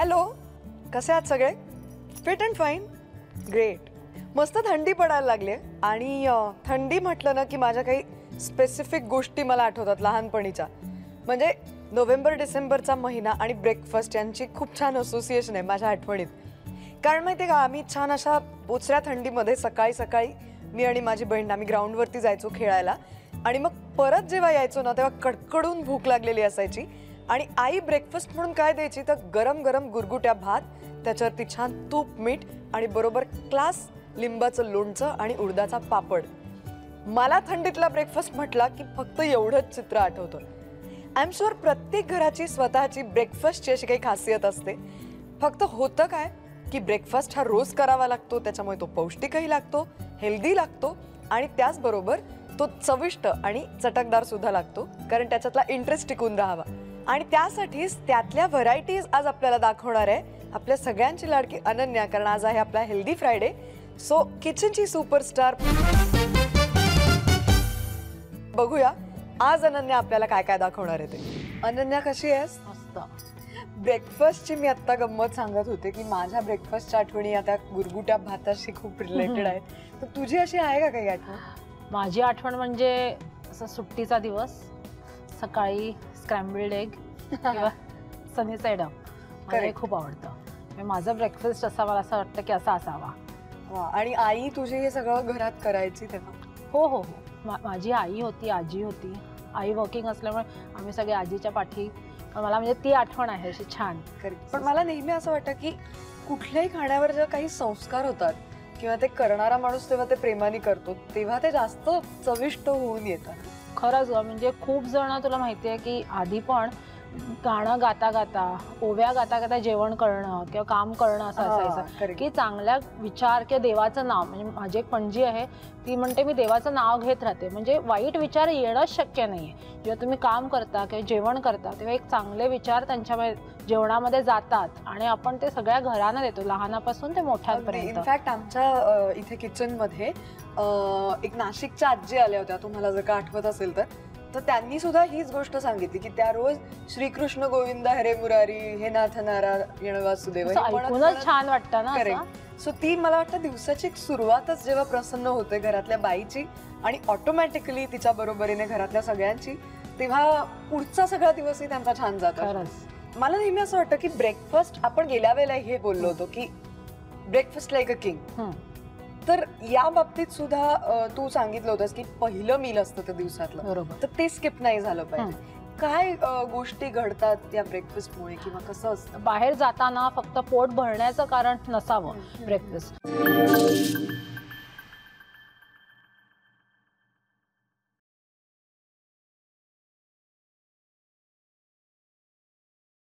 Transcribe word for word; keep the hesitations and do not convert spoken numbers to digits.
Hello, कसे आहात सगळे? Fit and fine, great. मस्त थंडी पडायला लागली आहे आणि थंडी म्हटलं ना की माझ्या काही स्पेसिफिक गोष्टी मला आठवतात लहानपणीच्या. म्हणजे नोव्हेंबर डिसेंबरचा महिना आणि ब्रेकफास्ट यांची खूप छान असोसिएशन आहे माझ्या आठवणीत. कारण माहिती आहे का, आम्ही छान अशा बोचऱ्या थंडीमध्ये सकाळी सकाळी मी आणि माझी बहीण आम्ही ग्राउंडवरती जायचो खेळायला आणि मग परत जेव्हा यायचो ना तेव्हा कडकडून भूक लागलेली असायची आणि आई ब्रेकफास्ट म्हणून काय द्यायची तर गरम गरम गुरगुट्या भात, त्याच्यावरती छान तूप मीठ आणि बरोबर क्लास लिंबाचं लोणचं आणि उडदाचा पापड. मला थंडीतला ब्रेकफास्ट म्हटला की फक्त एवढंच चित्र आठवतं. आय एम शुअर प्रत्येक घराची स्वतःची ब्रेकफास्टची अशी काही खासियत असते. फक्त होतं काय की ब्रेकफास्ट हा रोज करावा लागतो, त्याच्यामुळे तो पौष्टिकही लागतो, हेल्दी लागतो आणि त्याचबरोबर तो चविष्ट आणि चटकदार सुद्धा लागतो, कारण त्याच्यातला इंटरेस्ट टिकून राहावा. आणि त्यासाठीच त्यातल्या व्हरायटीज आज आपल्याला दाखवणार आहे आपल्या सगळ्यांची लाडकी अनन्या, कारण आज आहे आपला हेल्दी फ्रायडे. सो किचनची सुपरस्टार, बघूया आज अनन्या आपल्याला काय काय दाखवणार आहे ते. अनन्या कशी आहेस? मस्त. ब्रेकफास्टची मी आत्ता गंमत सांगत होते की माझ्या ब्रेकफास्टच्या आठवणी आता गुरगुट्या भाताशी खूप रिलेटेड आहेत. तर तुझी अशी आहे का काही आठवण? माझी आठवण म्हणजे असं सुट्टीचा दिवस, सकाळी स्क्रॅम्बल्ड एग किंवा सनी साइड अप मला खूप आवडतं. माझं ब्रेकफास्ट असा मला असं वाटतं की असा असावा. आणि आई तुझी हे सगळं घरात करायची तेव्हा? हो हो हो, माझी आई होती, आजी होती. आई वर्किंग असल्यामुळे आम्ही सगळे आजीच्या पाठी, मला म्हणजे ती आठवण आहे अशी छान. पण मला नेहमी असं वाटतं की कुठल्याही खाण्यावर जेव्हा काही संस्कार होतात किंवा ते करणारा माणूस तेव्हा ते प्रेमाने करतो तेव्हा ते जास्त चविष्ट होऊन येतात. खरंच म्हणजे खूप जण, तुला माहिती आहे की आधी पण गाणं गाता गाता, ओव्या गाता गाता जेवण करणं किंवा काम करणं असं असायचं की चांगल्या विचार किंवा देवाचं नाव. म्हणजे माझी एक पणजी आहे, ती म्हणते मी देवाचं नाव घेत राहते. म्हणजे वाईट विचार येणंच शक्य नाही आहे. जेव्हा तुम्ही काम करता किंवा जेवण करता तेव्हा एक चांगले विचार त्यांच्या जेवणामध्ये जातात आणि आपण ते सगळ्या घरांना देतो, लहानापासून ते मोठ्यांपर्यंत. इनफॅक्ट आमच्या इथे किचनमध्ये एक नाशिकच्या आजी आल्या होत्या, तुम्हाला जर का आठवत असेल तर. तर त्यांनी सुद्धा हीच गोष्ट सांगितली की त्या रोज श्रीकृष्ण गोविंद हरे मुरारी हे नाथ नारायण वासुदेव छान वाटतं ना. करेक्ट. सो ती मला वाटतं दिवसाची सुरुवातच जेव्हा प्रसन्न होते घरातल्या बाईची आणि ऑटोमॅटिकली तिच्या बरोबरीने घरातल्या सगळ्यांची, तेव्हा पुढचा सगळा दिवसही त्यांचा छान जातो. मला नेहमी असं वाटतं की ब्रेकफास्ट, आपण गेल्या वेळेला हे बोललो होतो की ब्रेकफास्ट लाईक अ किंग, तर या बाबतीत सुद्धा तू सांगितलं होतंस की पहिलं मील असतं ते दिवसातलं, बरोबर, तर ते स्किप नाही झालं पाहिजे. काय गोष्टी घडतात या ब्रेकफास्टमुळे किंवा कसं असतं? बाहेर जाताना फक्त पोट भरण्याचं कारण नसावं ब्रेकफास्ट.